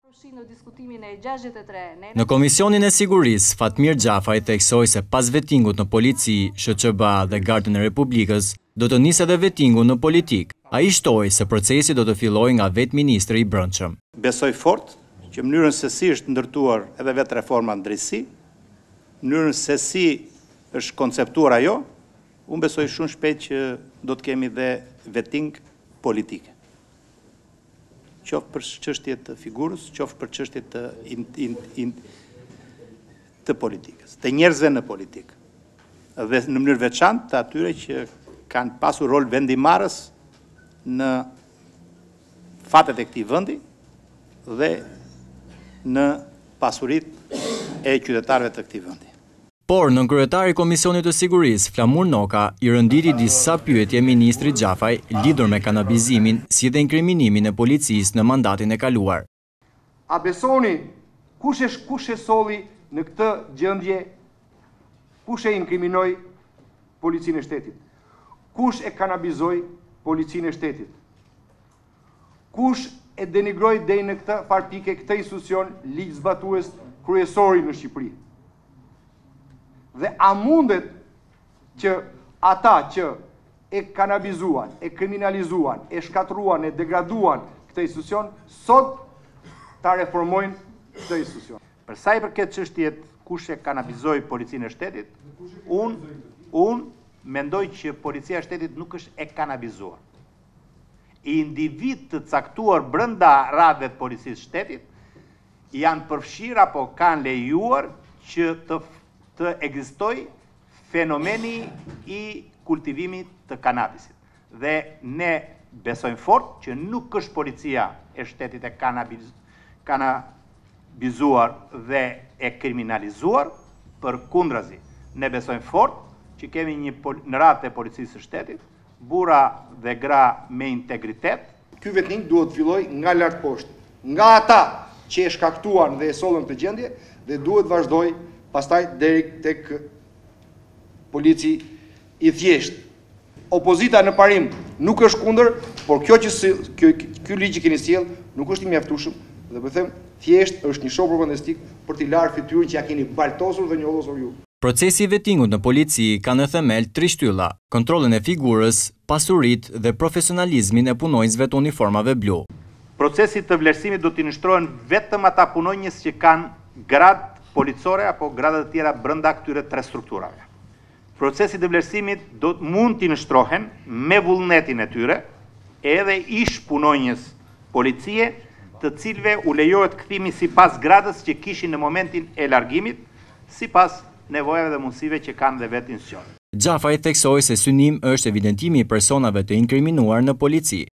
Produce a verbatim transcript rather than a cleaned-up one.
Në Komisionin e Sigurisë, Fatmir Gjafaj theksoi se pas vettingut në polici, Sh Q B A dhe Gardën e Republikës, do të nisë edhe vettingu në politik. Ai shtoi se procesi do të fillojë nga vetë ministri i Brendshëm. Besoj fort që mënyrën se si është ndërtuar edhe vetë reforma në drejtësi, mënyrën se si është konceptuar ajo, unë besoj shumë shpejt që do të kemi dhe vetting politike. Qoftë për çështje të figurës, qoftë për çështje të, in, in, in, të politikës, të njerëzve në politikë. Dhe në mënyrë veçantë të atyre që kanë pasur rol vendimarrës në fatet e këtij vendi dhe në pasuritë e qytetarëve të këtij vendi. Por, nën kryetari i Komisionit të Sigurisë, Flamur Noka, i rënditi disa pyetje ministrit Gjafaj lidhur me kanabizimin si dhe inkriminimin e policisë në mandatin e kaluar. A besoni kush e kush e solli në këtë gjendje, kush e inkriminoi policinë e shtetit? Kush e kanabizoi policinë e shtetit? Kush e denigroi deri në këtë farpike këtë institucion ligjzbatues kryesori në Shqipëri? Dhe a mundet që ata që e kanabizuan, e kriminalizuan, e shkatruan, e degraduan këtë institucion, sot ta reformojnë këtë institucion? Për sa i përket çështjet kush e kanabizoi policinë e shtetit, unë un mendoj që policia e shtetit nuk është e kanabizuar. Individ të caktuar brenda radhëve të policisë shtetit janë përfshirë apo kanë lejuar që të të ekzistoj fenomeni i kultivimit të kanabisit. Dhe ne besojmë fort që nuk është policia e shtetit e kanabiz, kanabizuar dhe e kriminalizuar, për kundrazi. Ne besojmë fort që kemi një në radhë të policisë së shtetit, burra dhe gra me integritet. Ky vetting duhet të fillojë nga lart poshtë, nga ata që e shkaktuan dhe e sollën këtë gjendje dhe duhet vazhdoj pastaj deri tek polici i thjesht. Opozita në parim nuk është kundër, por kjo që kjo ky ligj që keni sjell nuk është i mjaftueshëm dhe po them thjesht është një shok propagandistik për t'i larë fytyrën që ja keni baltosur dhe njollosur ju. Procesi i vettingut në polici ka në themel tri shtylla: kontrollin e figurës, pasuritë dhe profesionalizmin e punonjësve të uniformave blu. Procesi të vlerësimit do t'i nështrohen vetëm ata punonjës që kanë grad policore apo gradat të tjera brenda këtyre tre strukturave. Procesi të vlerësimit do mund t'i nështrohen me vullnetin e tyre edhe ish punonjës policie, të cilve u lejohet kthimi sipas gradës që kishin në momentin e largimit, sipas nevojave dhe mundësive që kanë dhe vetë institucionet. Gjafaj theksoi se synim është evidentimi i personave të inkriminuar në polici.